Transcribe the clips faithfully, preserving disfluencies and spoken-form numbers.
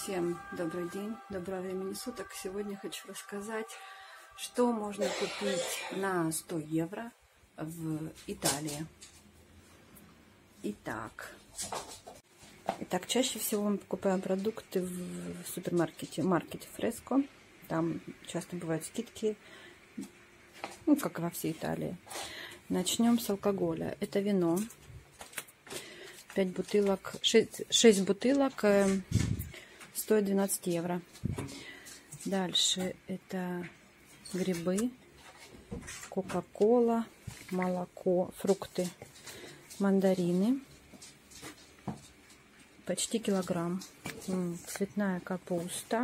Всем добрый день, доброго времени суток. Сегодня хочу рассказать, что можно купить на сто евро в Италии. Итак, Итак, чаще всего мы покупаем продукты в супермаркете, маркете Фреско. Там часто бывают скидки, ну, как и во всей Италии. Начнем с алкоголя. Это вино. пять бутылок, шесть, шесть бутылок стоит двенадцать евро. Дальше это грибы, кока-кола, молоко, фрукты, мандарины. Почти килограмм. Цветная капуста,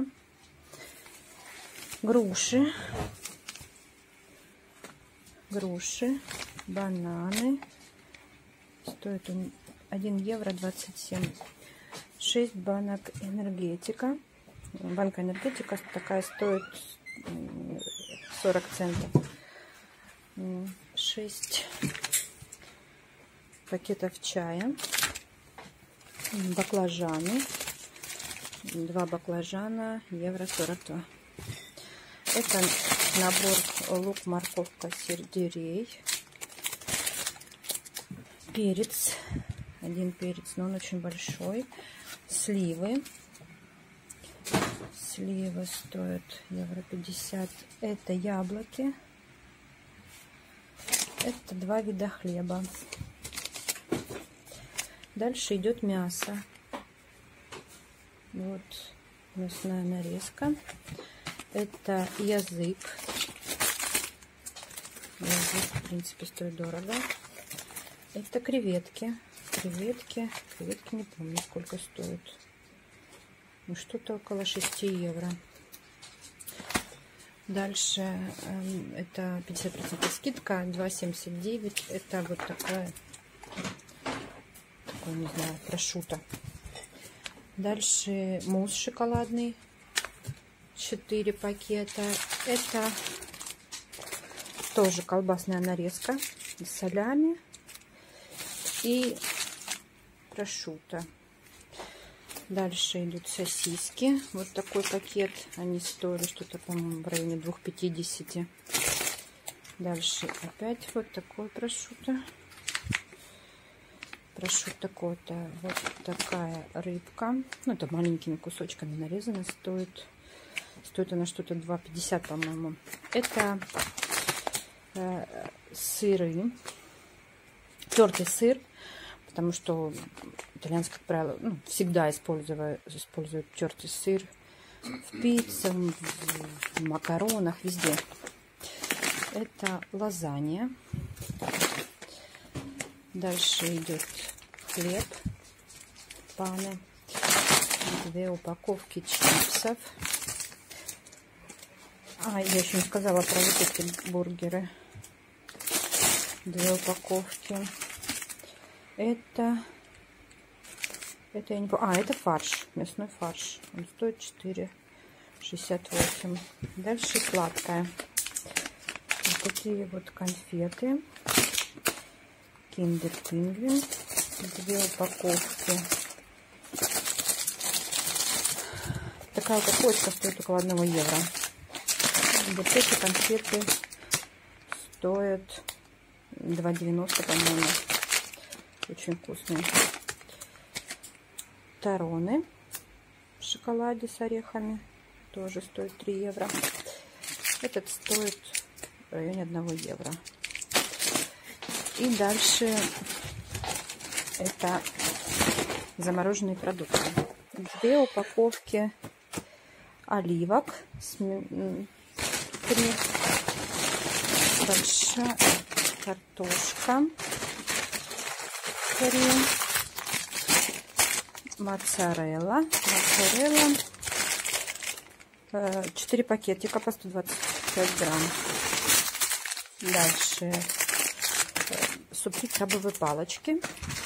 груши, груши, бананы. Стоит он один евро двадцать семь. шесть банок энергетика. Банка энергетика такая стоит сорок центов. шесть пакетов чая. Баклажаны. два баклажана, евро сорок два. Это набор лук, морковка, сельдерей. Перец. Один перец, но он очень большой. Сливы. Сливы стоят евро пятьдесят. Это яблоки. Это два вида хлеба. Дальше идет мясо. Вот мясная нарезка. Это язык. Язык, в принципе, стоит дорого. Это креветки. Креветки. Креветки не помню, сколько стоят. Ну, что-то около шести евро. Дальше э, это пятьдесят процентов скидка. два семьдесят девять. Это вот такая, такой, не знаю, прошутто. Дальше мусс шоколадный. четыре пакета. Это тоже колбасная нарезка с солями и прошутто. Дальше идут сосиски. Вот такой пакет. Они стоили что-то, по-моему, в районе двух пятидесяти. Дальше опять вот такой прошутто. Прошутто кота. Вот такая рыбка. Ну, это маленькими кусочками нарезана. Стоит, стоит она что-то два пятьдесят, по-моему. Это э, сыры. Тертый сыр. Потому что итальянцы, как правило, ну, всегда используют, используют тертый сыр в пицце, в макаронах, везде. Это лазанья. Дальше идет хлеб, паны, две упаковки чипсов. А, я еще не сказала про вот эти бургеры. Две упаковки. Это, это я не помню. А, это фарш, мясной фарш. Он стоит четыре шестьдесят восемь. Дальше сладкое. Вот такие вот конфеты. Киндер Пингвин. Две упаковки. Такая упаковка стоит около одного евро. Вот эти конфеты стоят два девяносто, по-моему. Очень вкусные. Тароны в шоколаде с орехами. Тоже стоит три евро. Этот стоит в районе одного евро. И дальше это замороженные продукты. Две упаковки оливок. Три. Большая картошка. Моцарелла. Моцарелла. четыре пакетика по сто двадцать пять грамм. Дальше супри крабовые палочки.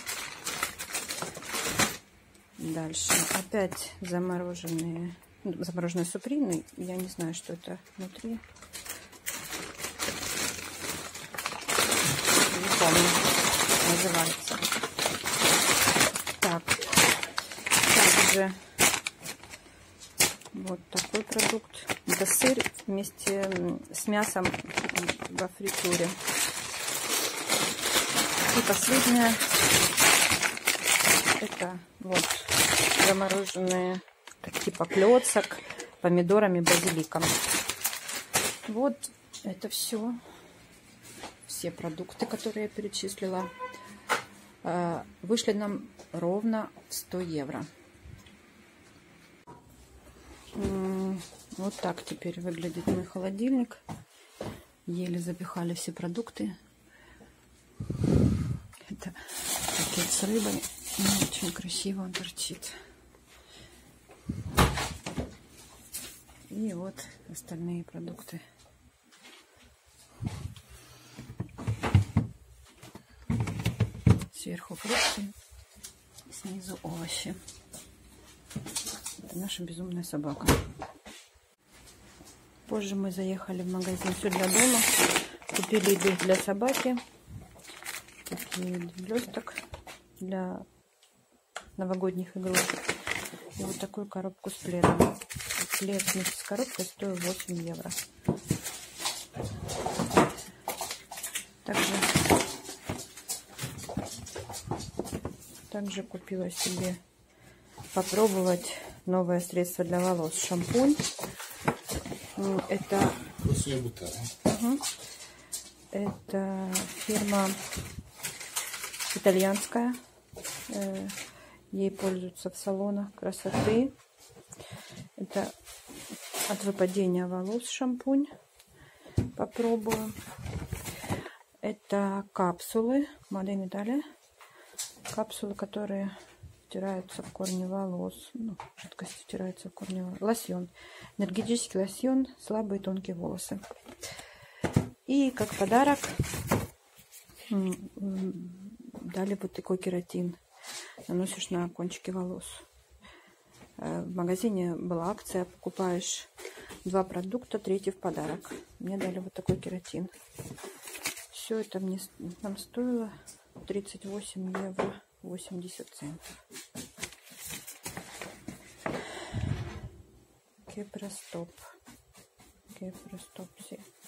Дальше опять замороженные, замороженные суприны. Я не знаю, что это внутри. Не помню, называется. Так, также Вот такой продукт. Это сыр вместе с мясом во фритюре. И последнее, это вот замороженные типа клёцок, помидорами, базиликом. Вот это все, все продукты, которые я перечислила, вышли нам ровно в сто евро. Вот так теперь выглядит мой холодильник. Еле запихали все продукты. Это пакет с рыбой. Очень красиво он торчит. И вот остальные продукты. Сверху фрукты, снизу овощи. Это наша безумная собака. Позже мы заехали в магазин «Все для дома». Купили еду для собаки. Такие блесток для новогодних игрушек. И вот такую коробку с пледом. Плед вместе с коробкой стоил восемь евро. Также, также купила себе попробовать новое средство для волос. Шампунь. Это, угу. Это фирма итальянская. Ей пользуются в салонах красоты. Это от выпадения волос шампунь. Попробую. Это капсулы Made in Italy. Капсулы, которые втираются в корни волос. Ну, жидкость втирается в корни волос. Лосьон. Энергетический лосьон. Слабые тонкие волосы. И как подарок дали вот такой кератин. Наносишь на кончики волос. В магазине была акция. Покупаешь два продукта, третий в подарок. Мне дали вот такой кератин. Все это мне нам стоило тридцать восемь евро восемьдесят центов. Кепростоп. Кепростоп.